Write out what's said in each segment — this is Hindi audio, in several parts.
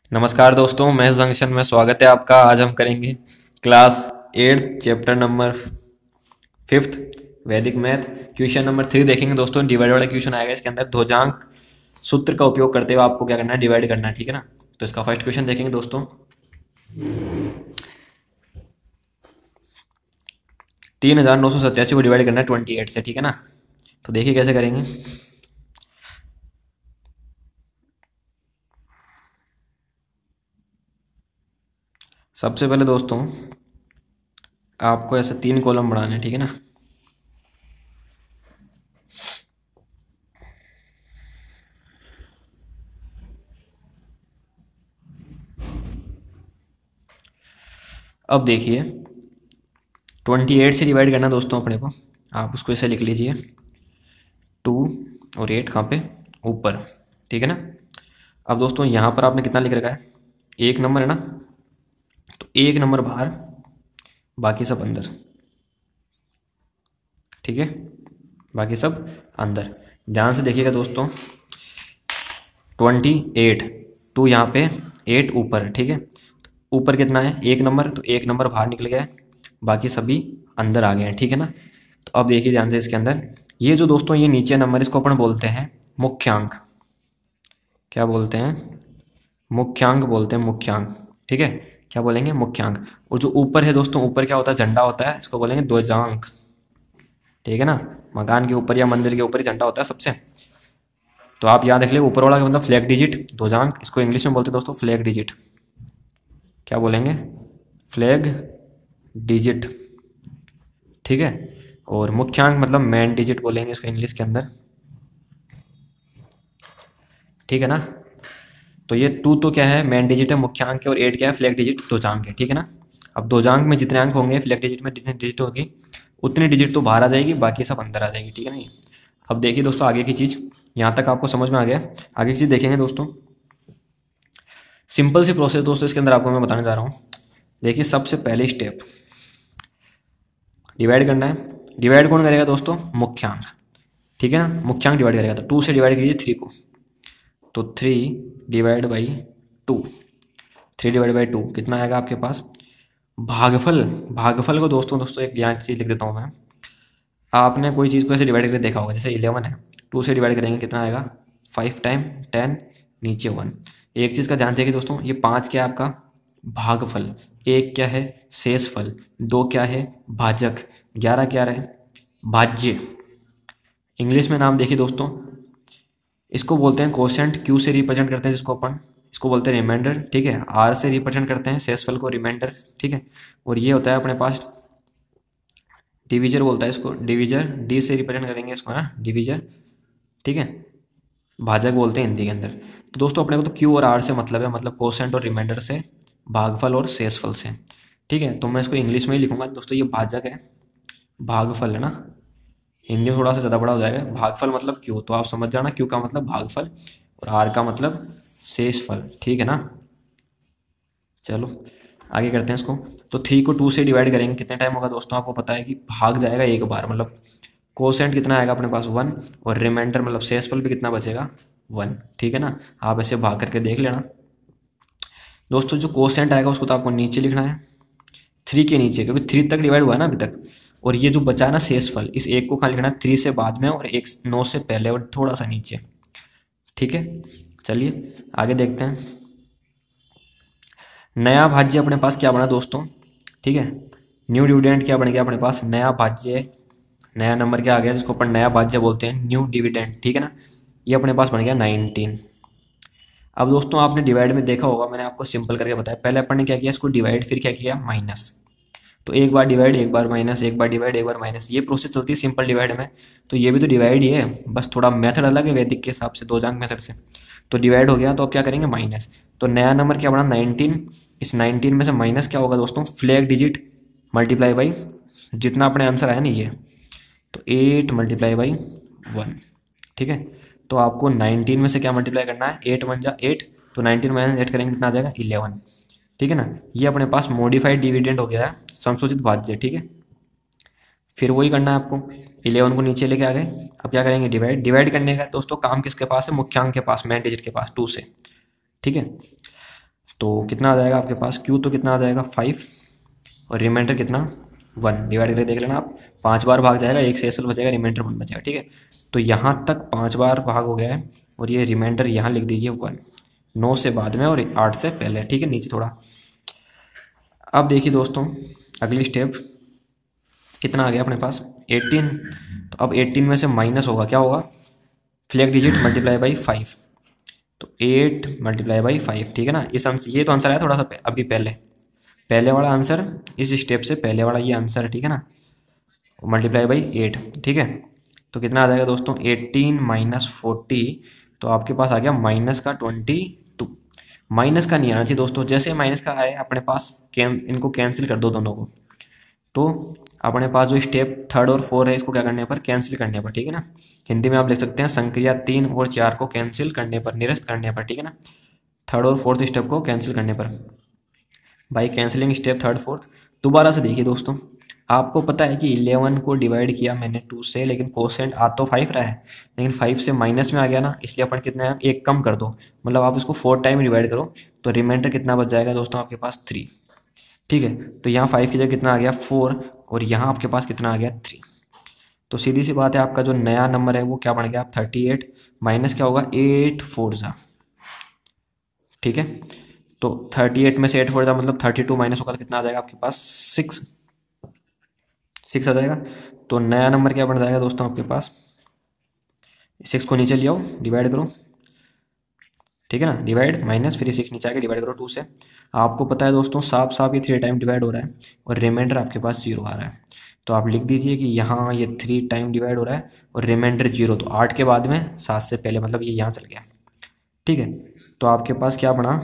नमस्कार दोस्तों, मैं जंक्शन में स्वागत है आपका। आज हम करेंगे क्लास 8 चैप्टर नंबर 5 वैदिक मैथ। क्वेश्चन नंबर 3 देखेंगे दोस्तों। डिवाइड वाला क्वेश्चन आएगा। इसके अंदर ध्रुवजांक सूत्र का उपयोग करते हुए आपको क्या करना है, डिवाइड करना है। ठीक है ना। तो इसका फर्स्ट क्वेश्चन देखेंगे दोस्तों। 3987 को डिवाइड करना है 28 से। ठीक है ना। तो देखिए कैसे करेंगे। सबसे पहले दोस्तों आपको ऐसे 3 कॉलम बनाने हैं। ठीक है ना। अब देखिए 28 से डिवाइड करना दोस्तों अपने को। आप उसको ऐसे लिख लीजिए, 2 और 8 कहाँ पे, ऊपर। ठीक है ना। अब दोस्तों यहाँ पर आपने कितना लिख रखा है, 1 नंबर है ना। तो 1 नंबर बाहर, बाकी सब अंदर। ठीक है, बाकी सब अंदर। ध्यान से देखिएगा दोस्तों। 28, 2 यहाँ पे, 8 ऊपर। ठीक है। ऊपर कितना है, 1 नंबर। तो 1 नंबर बाहर निकल गया है, बाकी सभी अंदर आ गए हैं। ठीक है ना। तो अब देखिए ध्यान से इसके अंदर ये जो दोस्तों ये नीचे नंबर, इसको अपन बोलते हैं मुख्यांक। क्या बोलते हैं, मुख्यांक बोलते हैं, मुख्यांक। ठीक है, क्या बोलेंगे, मुख्यांक। और जो ऊपर है दोस्तों, ऊपर क्या होता है, झंडा होता है, इसको बोलेंगे ध्वजांक। ठीक है ना। मकान के ऊपर या मंदिर के ऊपर ही झंडा होता है सबसे। तो आप याद रख लिया, ऊपर वाला का मतलब फ्लैग डिजिट, ध्वजांक। इसको इंग्लिश में बोलते हैं दोस्तों फ्लैग डिजिट। क्या बोलेंगे, फ्लैग डिजिट। ठीक है। और मुख्यांक मतलब मेन डिजिट बोलेंगे इसको इंग्लिश के अंदर। ठीक है ना। तो ये 2 तो क्या है, मेन डिजिट है, मुख्यांक है। और 8 क्या है, फ्लैग डिजिट, ध्वजांक है। ठीक है ना। अब ध्वजांक में जितने अंक होंगे, फ्लैग डिजिट में जितनी डिजिट होगी, उतनी डिजिट तो बाहर आ जाएगी, बाकी सब अंदर आ जाएगी। ठीक है ना। अब देखिए दोस्तों आगे की चीज़, यहाँ तक आपको समझ में आ गया। आगे की चीज़ देखेंगे दोस्तों। सिंपल सी प्रोसेस दोस्तों इसके अंदर आपको मैं बताने जा रहा हूँ। देखिए सबसे पहले स्टेप, डिवाइड करना है। डिवाइड कौन करेगा दोस्तों, मुख्यांक। ठीक है ना। मुख्यांक डिवाइड करेगा। तो 2 से डिवाइड कीजिए 3 को। तो 3 डिवाइड बाई 2, 3 डिवाइड बाई 2 कितना आएगा आपके पास, भागफल। भागफल को दोस्तों दोस्तों एक यहाँ चीज़ लिख देता हूँ मैं। आपने कोई चीज़ को ऐसे डिवाइड करके देखा होगा, जैसे 11 है, 2 से डिवाइड करेंगे कितना आएगा, 5 टाइम 10, नीचे 1। एक चीज़ का ध्यान देखिए दोस्तों, ये 5 क्या है आपका भागफल, 1 क्या है शेषफल, 2 क्या है भाजक, 11 क्या है भाज्य। इंग्लिश में नाम देखिए दोस्तों, इसको बोलते हैं कोशेंट। क्यू से रिप्रेजेंट करते हैं जिसको अपन, इसको बोलते हैं रिमाइंडर। ठीक है। आर से रिप्रेजेंट करते हैं शेषफल को, रिमाइंडर। ठीक है। और ये होता है अपने पास डिविजर, बोलता है इसको डिविजर। डी से रिप्रेजेंट करेंगे इसको ना, डिविजर। ठीक है। भाजक बोलते हैं हिंदी के अंदर। तो दोस्तों अपने को तो क्यू और आर से मतलब है, मतलब कोसेंट और रिमाइंडर से, भागफल और शेषफल से। ठीक है। तो मैं इसको इंग्लिश में ही लिखूंगा दोस्तों, ये भाजक है, भागफल है ना। हिंदी में थोड़ा सा ज़्यादा बड़ा हो जाएगा। भागफल मतलब क्यू, तो आप समझ जाना क्यू का मतलब भागफल और आर का मतलब शेषफल। ठीक है ना। चलो आगे करते हैं इसको। तो 3 को 2 से डिवाइड करेंगे कितने टाइम होगा दोस्तों, आपको पता है कि भाग जाएगा एक बार, मतलब कोसेंट कितना आएगा अपने पास 1, और रिमाइंडर मतलब शेषफल भी कितना बचेगा 1। ठीक है ना। आप ऐसे भाग करके देख लेना दोस्तों। जो कोसेंट आएगा उसको तो आपको नीचे लिखना है, 3 के नीचे, क्योंकि 3 तक डिवाइड हुआ है ना अभी तक। और ये जो बचा है ना शेषफल, इस एक को खाली लिखना है 3 से बाद में, और 1 9 से पहले और थोड़ा सा नीचे। ठीक है। चलिए आगे देखते हैं। नया भाज्य अपने पास क्या बना दोस्तों, ठीक है। न्यू डिविडेंड क्या बन गया अपने पास, नया भाज्य, नया नंबर क्या आ गया जिसको अपन नया भाज्य बोलते हैं, न्यू डिविडेंड। ठीक है ना। ये अपने पास बन गया 19। अब दोस्तों आपने डिवाइड में देखा होगा, मैंने आपको सिंपल करके बताया। पहले अपन ने क्या किया, इसको डिवाइड, फिर क्या किया माइनस। तो एक बार डिवाइड, एक बार माइनस, एक बार डिवाइड, एक बार माइनस, ये प्रोसेस चलती है सिंपल डिवाइड में। तो ये भी तो डिवाइड ही है, बस थोड़ा मेथड अलग है वैदिक के हिसाब से, दो जांग मेथड से। तो डिवाइड हो गया, तो अब क्या करेंगे माइनस। तो नया नंबर क्या बना 19। इस 19 में से माइनस क्या होगा दोस्तों, फ्लैग डिजिट मल्टीप्लाई बाई जितना अपने आंसर आया नहीं ये, तो 8 मल्टीप्लाई बाई 1। ठीक है। तो आपको 19 में से क्या मल्टीप्लाई करना है, 8 1 जा 8, तो 19 माइनस 8 करेंगे कितना आ जाएगा 11। ठीक है ना। ये अपने पास मॉडिफाइड डिविडेंड हो गया है, संशोधित भाज्य। ठीक है। फिर वही करना है आपको, 11 को नीचे लेके आ गए। अब क्या करेंगे, डिवाइड। डिवाइड करने का दोस्तों काम किसके पास है, मुख्यांक के पास, मेन डिजिट के पास, 2 से। ठीक है। तो कितना आ जाएगा आपके पास, क्यू तो कितना आ जाएगा 5 और रिमाइंडर कितना 1, डिवाइड करके देख लेना आप, 5 बार भाग जाएगा, एक शेष बचेगा, रिमाइंडर 1 बचेगा। ठीक है, तो यहाँ तक 5 बार भाग हो गया है और ये रिमाइंडर यहाँ लिख दीजिए 1, 9 से बाद में और 8 से पहले। ठीक है, नीचे थोड़ा। अब देखिए दोस्तों अगली स्टेप कितना आ गया अपने पास 18। तो अब 18 में से माइनस होगा, क्या होगा, फ्लैग डिजिट मल्टीप्लाई बाई 5, तो 8 मल्टीप्लाई बाई 5। ठीक है ना, इस आंसर, ये तो आंसर आया थोड़ा सा अभी पहले, पहले वाला आंसर, इस स्टेप से पहले वाला ये आंसर है। ठीक है ना, मल्टीप्लाई बाई 8। ठीक है, तो कितना आ जाएगा दोस्तों 18 माइनस 40, तो आपके पास आ गया माइनस का 22। माइनस का नहीं आना चाहिए दोस्तों, जैसे माइनस का आए अपने पास इनको कैंसिल कर दो दोनों को, तो अपने पास जो स्टेप 3 और 4 है इसको क्या करने पर, कैंसिल करने पर। ठीक है ना, हिंदी में आप लिख सकते हैं संक्रिया 3 और 4 को कैंसिल करने पर, निरस्त करने पर। ठीक है ना, 3rd और 4th स्टेप को कैंसिल करने पर, by cancelling step 3rd 4th। दोबारा से देखिए दोस्तों, आपको पता है कि 11 को डिवाइड किया मैंने 2 से, लेकिन कोसेंट आ तो 5 रहा है, लेकिन 5 से माइनस में आ गया ना, इसलिए अपन कितना है, एक कम कर दो, मतलब आप इसको 4 टाइम डिवाइड करो, तो रिमाइंडर कितना बच जाएगा दोस्तों आपके पास 3। ठीक है, तो यहाँ 5 की जगह कितना आ गया 4 और यहाँ आपके पास कितना आ गया 3। तो सीधी सी बात है, आपका जो नया नंबर है वो क्या बन गया, आप 38 माइनस क्या होगा 8 4 जा। ठीक है, तो 38 में से 8 4 जा मतलब 32 माइनस होगा तो कितना आ जाएगा आपके पास 6 आ जाएगा। तो नया नंबर क्या बन जाएगा दोस्तों आपके पास, 6 को नीचे ले आओ, डिवाइड करो। ठीक है ना, डिवाइड माइनस, फिर 6 नीचे आके डिवाइड करो 2 से। आपको पता है दोस्तों साफ साफ ये 3 टाइम डिवाइड हो रहा है और रिमाइंडर आपके पास 0 आ रहा है, तो आप लिख दीजिए कि यहाँ ये 3 टाइम डिवाइड हो रहा है और रिमाइंडर 0, तो 8 के बाद में 7 से पहले, मतलब ये यहाँ चल गया। ठीक है, तो आपके पास क्या बना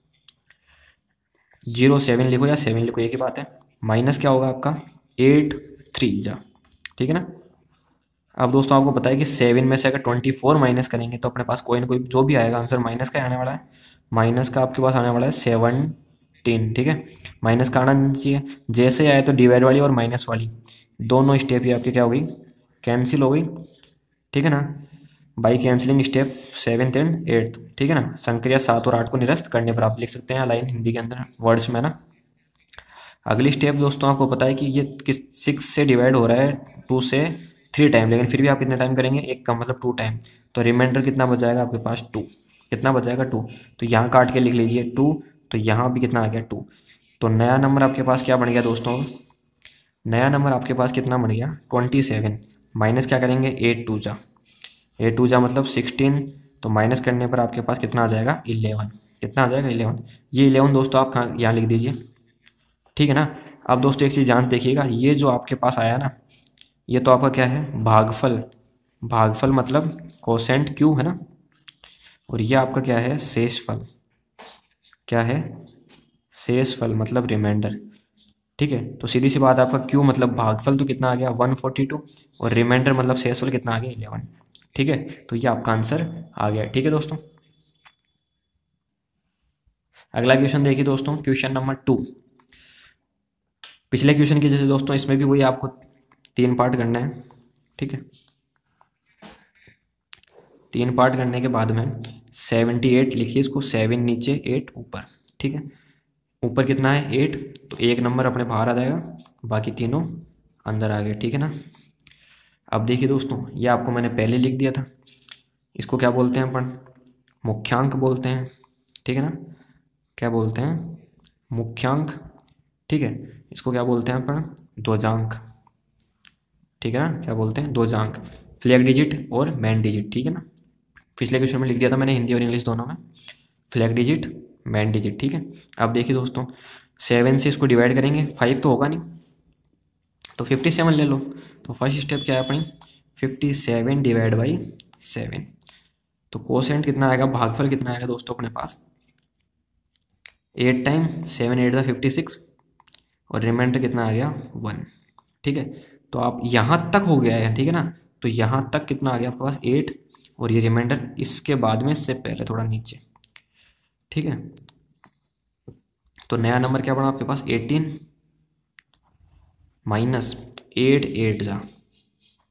07 लिखो या 7 लिखो, एक ही बात है, माइनस क्या होगा आपका 8 3 जा। ठीक है ना, अब दोस्तों आपको पता है कि 7 में से अगर 24 माइनस करेंगे तो अपने पास कोई ना कोई जो भी आएगा आंसर माइनस का आने वाला है, माइनस का आपके पास आने वाला है 17। ठीक है, माइनस का आना नहीं चाहिए, जैसे आए तो डिवाइड वाली और माइनस वाली दोनों स्टेप ही आपके क्या हो गई, कैंसिल हो गई। ठीक है ना, by cancelling step 7th and 8th। ठीक है ना, संक्रिया 7 और 8 को निरस्त करने पर, आप लिख सकते हैं लाइन हिंदी के अंदर वर्ड्स में ना। अगली स्टेप दोस्तों आपको पता है कि ये किस 6 से डिवाइड हो रहा है 2 से 3 टाइम, लेकिन फिर भी आप कितने टाइम करेंगे, एक का मतलब 2 टाइम, तो रिमाइंडर कितना बच जाएगा आपके पास 2। कितना बच जाएगा 2, तो यहाँ काट के लिख लीजिए 2, तो यहाँ भी कितना आ गया 2। तो नया नंबर आपके पास क्या बन गया दोस्तों, नया नंबर आपके पास कितना बन गया 27, माइनस क्या करेंगे 8 2 जा, 8 2 जा मतलब 16, तो माइनस करने पर आपके पास कितना आ जाएगा 11। कितना आ जाएगा 11, ये 11 दोस्तों आप कहाँ यहाँ लिख दीजिए। ठीक है ना, अब दोस्तों एक चीज़ जान देखिएगा, ये जो आपके पास आया ना, ये तो आपका क्या है भागफल, भागफल मतलब कोसेंट क्यू है ना, और ये आपका क्या है शेषफल, क्या है शेषफल मतलब रिमाइंडर। ठीक है, तो सीधी सी बात, आपका क्यू मतलब भागफल तो कितना आ गया 142 और रिमाइंडर मतलब शेषफल कितना आ गया 11। ठीक है, तो ये आपका आंसर आ गया। ठीक है दोस्तों, अगला क्वेश्चन देखिए दोस्तों, क्वेश्चन नंबर 2। पिछले क्वेश्चन के जैसे दोस्तों इसमें भी वही आपको 3 पार्ट करना है। ठीक है, 3 पार्ट करने के बाद में 78 लिखिए इसको, 7 नीचे 8 ऊपर। ठीक है, ऊपर कितना है 8, तो एक नंबर अपने बाहर आ जाएगा, बाकी तीनों अंदर आ गए। ठीक है ना, अब देखिए दोस्तों ये आपको मैंने पहले लिख दिया था, इसको क्या बोलते हैं अपन, मुख्यांक बोलते हैं। ठीक है ना, क्या बोलते हैं मुख्यांक। ठीक है, इसको क्या बोलते हैं अपन ध्वजांक। ठीक है ना, क्या बोलते हैं ध्वजांक, फ्लैग डिजिट और मैन डिजिट। ठीक है ना, पिछले क्वेश्चन में लिख दिया था मैंने हिंदी और इंग्लिश दोनों में, फ्लैग डिजिट मैन डिजिट। ठीक है, अब देखिए दोस्तों 7 से इसको डिवाइड करेंगे, 5 तो होगा नहीं, तो 57 ले लो। तो फर्स्ट स्टेप क्या है अपनी 57 डिवाइड बाई 7, तो कोसेंट कितना आएगा, भागफल कितना आएगा दोस्तों अपने पास 8 टाइम 7 8 का 56 और रिमाइंडर कितना आ गया 1। ठीक है, तो आप यहाँ तक हो गया है। ठीक है ना, तो यहाँ तक कितना आ गया आपके पास 8 और ये रिमाइंडर इसके बाद में इससे पहले थोड़ा नीचे। ठीक है, तो नया नंबर क्या बना आपके पास 18 माइनस 8 8 जा।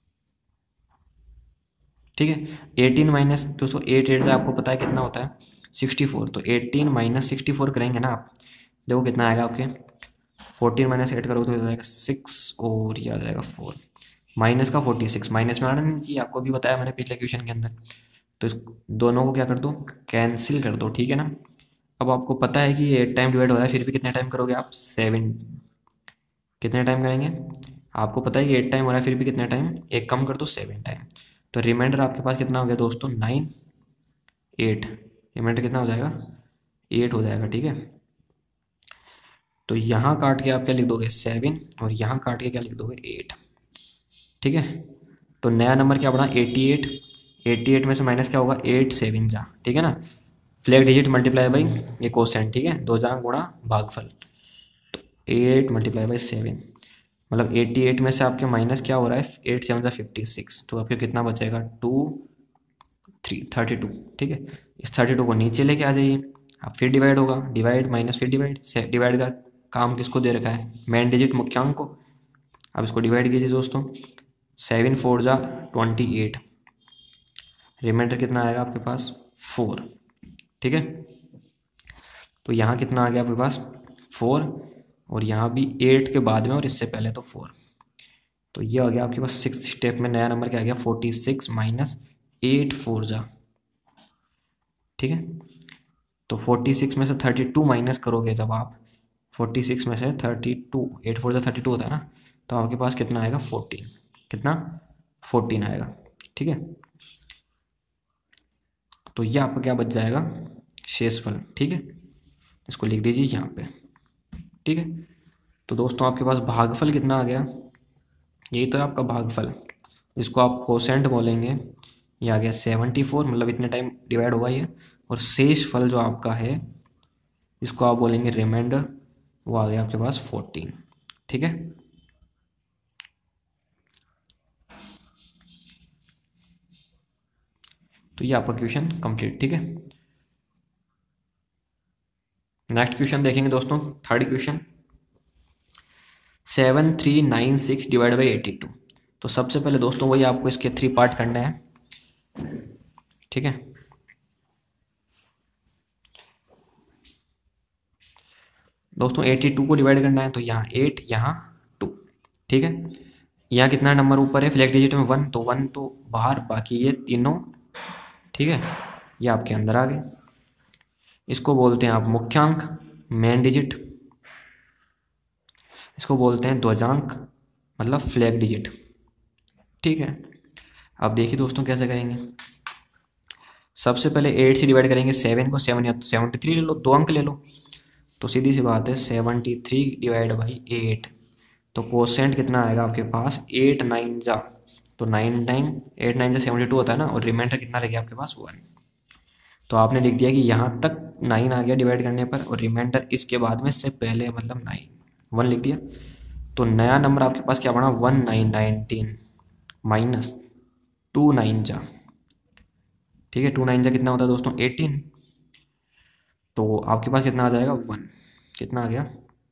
ठीक है, 18 माइनस दोस्तों 8 8 जा आपको पता है कितना होता है 64, तो 18 माइनस 64 करेंगे ना आप, देखो कितना आएगा आपके, 14 माइनस 8 करोगे तो हो जाएगा 6 और ये आ जाएगा 4, माइनस का 46, माइनस में आना नहीं चाहिए, आपको भी बताया मैंने पिछले क्वेश्चन के अंदर। तो इस दोनों को क्या कर दो, कैंसिल कर दो, ठीक है ना। अब आपको पता है कि ये 8 टाइम डिवाइड हो रहा है, फिर भी कितने टाइम करोगे आप, 7, कितने टाइम करेंगे, आपको पता है कि 8 टाइम हो रहा है, फिर भी कितने टाइम, एक कम कर दो 7 टाइम। तो रिमाइंडर आपके पास कितना हो गया दोस्तों, 9, 8, रिमाइंडर कितना हो जाएगा, 8 हो जाएगा, ठीक है। तो यहाँ काट के आप क्या लिख दोगे, 7, और यहाँ काट के क्या लिख दोगे, 8, ठीक है। तो नया नंबर क्या बना, 88, 88 में से माइनस क्या होगा, 8 7 जा, ठीक है ना। फ्लैग डिजिट मल्टीप्लाई बाई ये कोसेंट, ठीक है, 2 जा गुणा भागफल, 8 मल्टीप्लाई बाई 7, मतलब 88 में से आपके माइनस क्या हो रहा है, 8 7 जा 56, तो आपके कितना बचेगा, 2 3 32, ठीक है। इस 32 को नीचे लेके आ जाइए, अब फिर डिवाइड होगा, डिवाइड माइनस फिर डिवाइड, डिवाइड का काम किसको दे रखा है, मेन डिजिट मुख्यांक को। अब इसको डिवाइड कीजिए दोस्तों, 7 4 जा 28, रिमाइंडर कितना आएगा आपके पास, 4, ठीक है। तो यहाँ कितना आ गया आपके पास, 4, और यहाँ भी 8 के बाद में और इससे पहले तो 4, तो ये आ गया आपके पास 6 स्टेप में नया नंबर क्या आ गया, 46 माइनस 8 4 जा, ठीक है। तो 46 में से 32 माइनस करोगे जब आप, 46 में से 32, 8 4 जा 32 होता है ना, तो आपके पास कितना आएगा, 14, कितना, 14 आएगा, ठीक है। तो ये आपका क्या बच जाएगा, शेषफल, ठीक है, इसको लिख दीजिए यहाँ पे, ठीक है। तो दोस्तों आपके पास भागफल कितना आ गया, यही तो है आपका भागफल, इसको आप कोसेंट बोलेंगे, ये आ गया 74, मतलब इतने टाइम डिवाइड होगा ये, और शेषफल जो आपका है इसको आप बोलेंगे रिमाइंडर, वो आ गया आपके पास 14, ठीक है। तो ये आपका क्वेश्चन कंप्लीट, ठीक है। नेक्स्ट क्वेश्चन देखेंगे दोस्तों, थर्ड क्वेश्चन, 7396 डिवाइड बाई 82। तो सबसे पहले दोस्तों वही आपको इसके 3 पार्ट करने हैं, ठीक है। दोस्तों 82 को डिवाइड करना है, तो यहाँ 8 यहाँ 2, ठीक है। यहाँ कितना नंबर ऊपर है, फ्लैग डिजिट में 1, तो 1 तो बाहर, बाकी ये तीनों, ठीक है, ये आपके अंदर आ गए। इसको बोलते हैं आप मुख्यांक, मेन डिजिट, इसको बोलते हैं ध्वजांक, मतलब फ्लैग डिजिट, ठीक है। अब देखिए दोस्तों कैसे करेंगे, सबसे पहले 8 से डिवाइड करेंगे 7 को, 7 या 73 ले लो, 2 अंक ले लो, तो सीधी सी बात है 73 डिवाइड बाई 8, तो कोसेंट कितना आएगा आपके पास, 8 9 जा, तो 9 टाइम 8 9 जा 72 होता है ना, और रिमाइंडर कितना रह गया आपके पास, 1। तो आपने लिख दिया कि यहाँ तक 9 आ गया डिवाइड करने पर, और रिमाइंडर इसके बाद में से पहले मतलब 9, 1 लिख दिया। तो नया नंबर आपके पास क्या बना, 1919 माइनस 2 9 जा, ठीक है, 2 9 जा कितना होता है दोस्तों, 18, तो आपके पास कितना आ जाएगा, 1, कितना आ गया,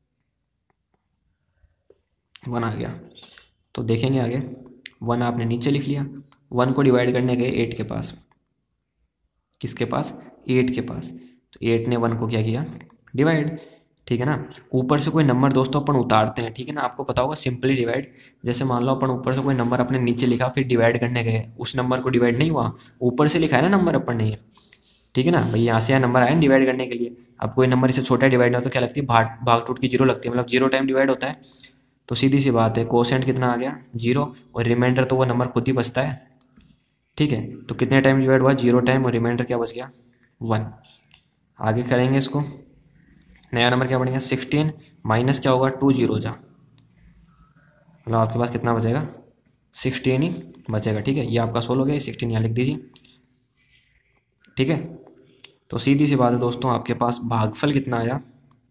1 आ गया। तो देखेंगे आगे, 1 आपने नीचे लिख लिया, 1 को डिवाइड करने गए 8 के पास, किसके पास, 8 के पास, तो 8 ने 1 को क्या किया, डिवाइड, ठीक है ना। ऊपर से कोई नंबर दोस्तों अपन उतारते हैं, ठीक है ना, आपको पता होगा सिंपली डिवाइड, जैसे मान लो अपन ऊपर से कोई नंबर अपने नीचे लिखा, फिर डिवाइड करने गए, उस नंबर को डिवाइड नहीं हुआ, ऊपर से लिखा है ना नंबर अपन ने, ठीक है ना भाई, यहाँ से यहाँ नंबर आया डिवाइड करने के लिए, अब कोई नंबर इससे छोटा डिवाइड नहीं होता, तो क्या लगती है, भाग भाग टूट की जीरो लगती है, मतलब 0 टाइम डिवाइड होता है। तो सीधी सी बात है, कोसेंट कितना आ गया, 0, और रिमाइंडर तो वो नंबर खुद ही बचता है, ठीक है। तो कितने टाइम डिवाइड हुआ, 0 टाइम, और रिमाइंडर क्या बच गया, 1। आगे करेंगे इसको, नया नंबर क्या बनेगा, 16 माइनस क्या होगा, 2 0 जा, मतलब आपके पास कितना बचेगा, 16 ही बचेगा, ठीक है। ये आपका सोल्व हो गया, 16 यहाँ लिख दीजिए, ठीक है। तो सीधी सी बात है दोस्तों, आपके पास भागफल कितना आया,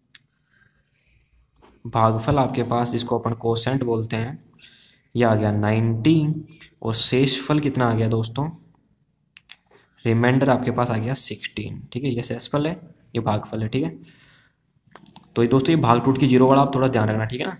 भागफल आपके पास जिसको अपन कोसेंट बोलते हैं, ये आ गया 90, और शेषफल कितना आ गया दोस्तों, रिमाइंडर आपके पास आ गया 16, ठीक है। ये शेषफल है, ये भागफल है, ठीक है। तो ये दोस्तों ये भाग टूट की जीरो वाला आप थोड़ा ध्यान रखना, ठीक है ना,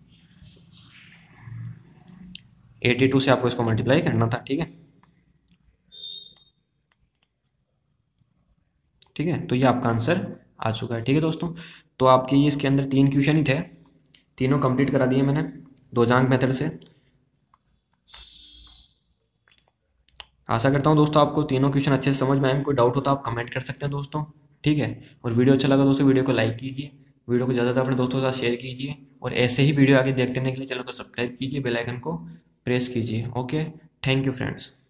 82 से आपको इसको मल्टीप्लाई करना था, ठीक है, ठीक। ठीक है, तो ये आपका आंसर आ चुका है। ठीक है दोस्तों, तो आपके ये इसके अंदर 3 क्वेश्चन ही थे, तीनों कंप्लीट करा दिए मैंने 2 अंक मेथड से। आशा करता हूँ दोस्तों आपको तीनों क्वेश्चन अच्छे से समझ में आए। कोई डाउट हो तो आप कमेंट कर सकते हैं दोस्तों। ठीक है, और वीडियो अच्छा लगा दोस्तों, वीडियो को लाइक कीजिए, वीडियो को ज़्यादा अपने दोस्तों के साथ शेयर कीजिए, और ऐसे ही वीडियो आगे देखते रहने के लिए चैनल को सब्सक्राइब कीजिए, बेल आइकन को प्रेस कीजिए। Okay, thank you friends.